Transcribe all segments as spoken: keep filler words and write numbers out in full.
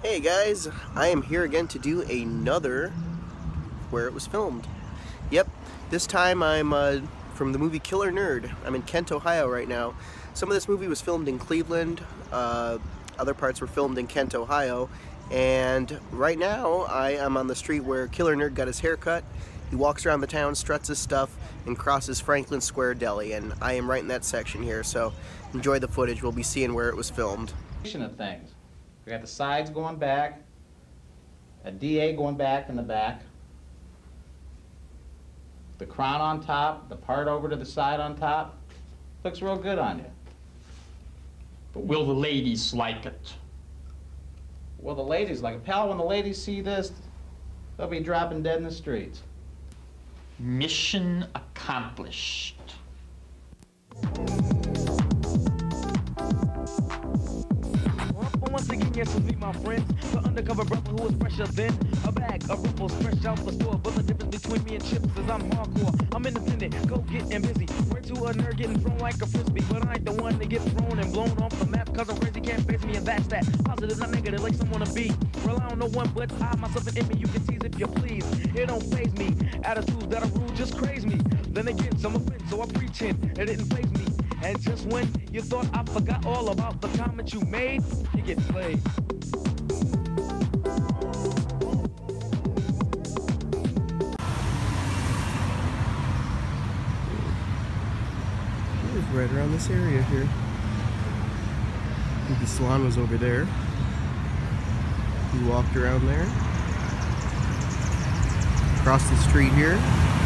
Hey guys, I am here again to do another where it was filmed. Yep, this time I'm uh, from the movie Killer Nerd. I'm in Kent, Ohio right now. Some of this movie was filmed in Cleveland, uh, other parts were filmed in Kent, Ohio, and right now I am on the street where Killer Nerd got his hair cut. He walks around the town, struts his stuff, and crosses Franklin Square Deli, and I am right in that section here, so enjoy the footage. We'll be seeing where it was filmed. Of things. We got the sides going back, a D A going back in the back, the crown on top, the part over to the side on top. Looks real good on you. But will the ladies like it? Well, the ladies like it. Pal, when the ladies see this, they'll be dropping dead in the streets. Mission accomplished. Once again, yes, it's me, my friends. The undercover brother who is fresher than a bag of ruffles fresh out the store. But the difference between me and Chips is I'm hardcore. I'm independent, go getting busy. Word to a nerd getting thrown like a frisbee. But I ain't the one that gets thrown and blown off the map. Cause I'm crazy, can't face me, and that's that. Positive, not negative, like someone to be. Rely on no one but I, myself, and enemy. You can tease if you please. It don't faze me. Attitudes that are rude just craze me. Then again, some offense, so I pretend it didn't faze me. And just when you thought I forgot all about the comment you made, you get played. It was right around this area here. I think the salon was over there. We walked around there. Across the street here.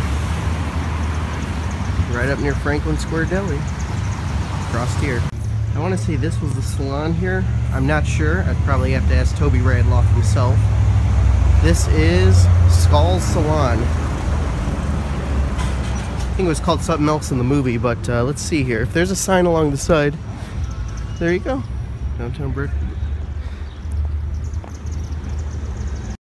Right up near Franklin Square Deli. Across here. I want to say this was the salon here. I'm not sure. I'd probably have to ask Toby Radloff himself. This is Skull's Salon. I think it was called something else in the movie, but uh, let's see here. If there's a sign along the side, there you go. Downtown Brick